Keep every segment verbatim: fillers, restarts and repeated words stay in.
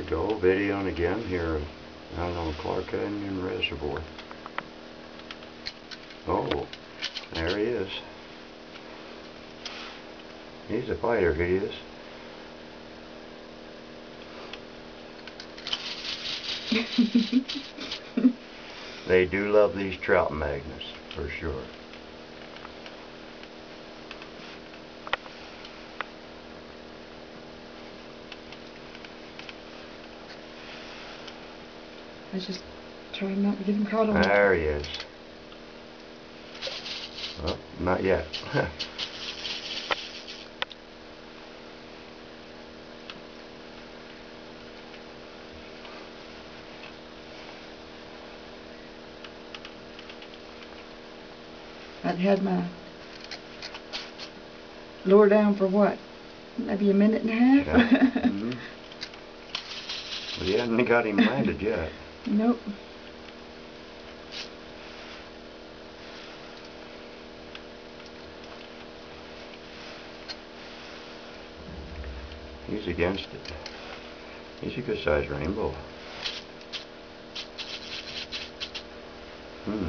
we go, videoing again here out on Clark Canyon Reservoir. Oh, there he is. He's a fighter, he is. They do love these trout magnets, for sure. I just trying not to get him caught on. There he is. Well, not yet. I'd had my lure down for what? Maybe a minute and a half? Yeah. Mm-hmm. But he hasn't got him landed yet. Nope. He's against it. He's a good sized rainbow. Hmm.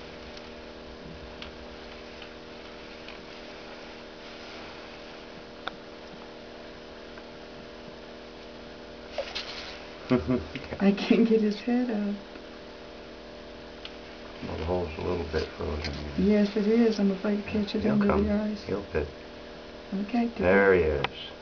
I can't get his head up. Well, the hole's a little bit frozen. Yes, it is. I'm afraid to catch it He'll under come. the ice. He'll fit. Okay. There he is.